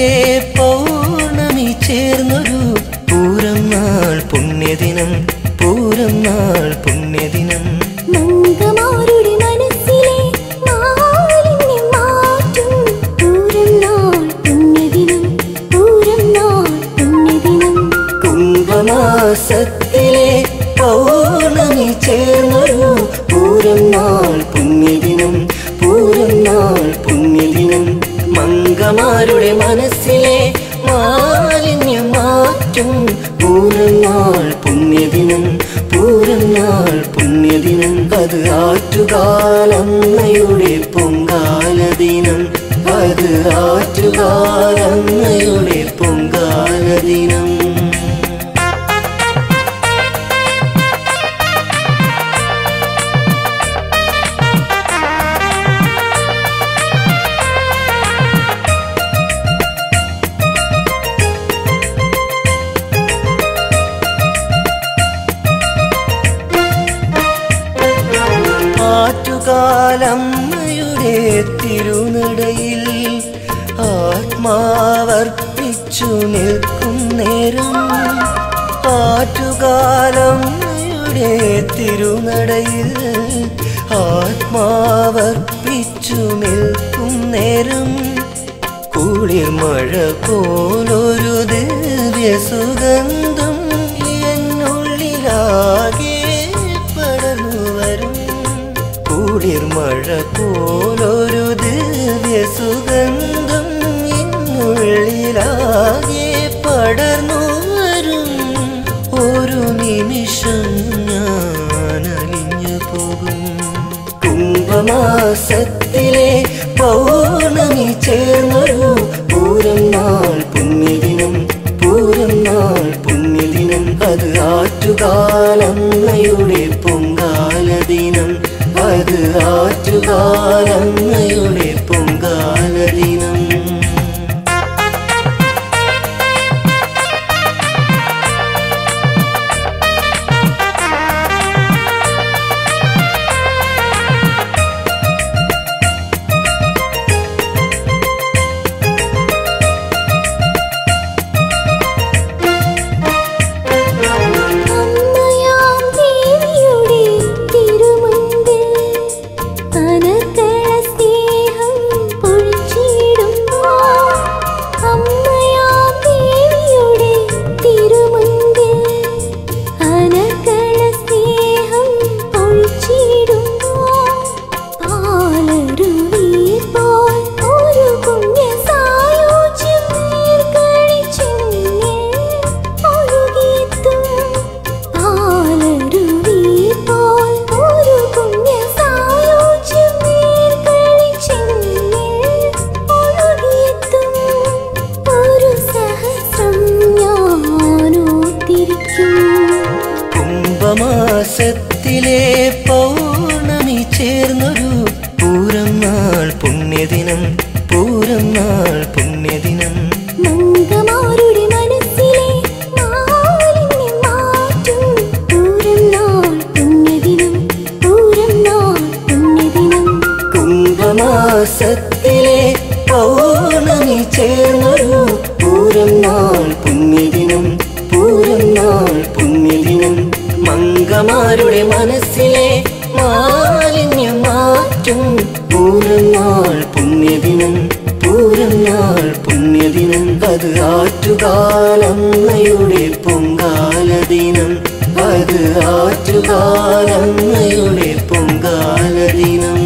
പൗർണമി ചേർന്നൊരു പൂരം നാൾ പുണ്യദിനം പൂരം നാൾ പുണ്യദിനം മംഗമാരുടെ മനസ്സിലെ മാലിന്യം മാറ്റും പൂരം നാൾ പുണ്യദിനം പൂരം നാൾ പുണ്യദിനം കുംഭമാസത്തിലെ പൗർണമി ചേർന്നൊരു പൂരം നാൾ പുണ്യദിനം പൂരം നാൾ പുണ്യദിനം മംഗമാരുടെ മനസ്സിലെ മാലിന്യം മാറ്റും പൂരം നാൾ പുണ്യദിനം പൂരം നാൾ പുണ്യദിനം അത് ആറ്റുകാലമ്മയുടെ പൊങ്കാല ദിനം അത് ആറ്റുകാലമ്മയുടെ പൊങ്കാല ദിനം ആറ്റുകാലമ്മയുടെ തിരുനടയിൽ ആത്മാവർപ്പിച്ചു നിൽക്കും നേരം ആറ്റുകാലമ്മയുടെ തിരുനടയിൽ ആത്മാവർപ്പിച്ചു നിൽക്കും നേരം കുളിർമഴ പോലൊരു ദിവ്യ സുഗന്ധം എന്നുള്ളിലാകെ പടർന്നു വരും കുളിർമഴ പോലൊരു ദിവ്യ സുഗന്ധം എന്നുള്ളിലാകെ പടർന്നു വരും ഒരു നിമിഷം ഞാൻ അലിഞ്ഞു പോകും കുംഭമാസത്തിലെ പൗർണമി ചേർന്നൊരു പൂരം നാൾ പുണ്യദിനം പൂരം നാൾ പുണ്യദിനം അത് ആറ്റുകാലമ്മയുടെ പൊങ്കാല ദിനം അത് ആറ്റുകാലമ്മയുടെ പൊങ്കാല ദിനം കുംഭമാസത്തിലെ പൗർണമി ചേർന്നൊരു പൂരം നാൾ പുണ്യദിനം പൂരം നാൾ പുണ്യദിനം മംഗമാരുടെ മനസ്സിലെ മാലിന്യം മാറ്റും പൂരം നാൾ പുണ്യദിനം പൂരം നാൾ പുണ്യദിനം കുംഭമാസത്തിലെ പൗർണമി ചേർന്നൊരു പൂരം നാൾ പുണ്യദിനം പൂരം നാൾ പുണ്യദിനം മംഗമാരുടെ മനസ്സിലെ മാലിന്യം മാറ്റും പൂരം നാൾ പുണ്യദിനം പൂരം നാൾ പുണ്യദിനം അത് ആറ്റുകാലമ്മയുടെ പൊങ്കാല ദിനം അത് ആറ്റുകാലമ്മയുടെ പൊങ്കാല ദിനം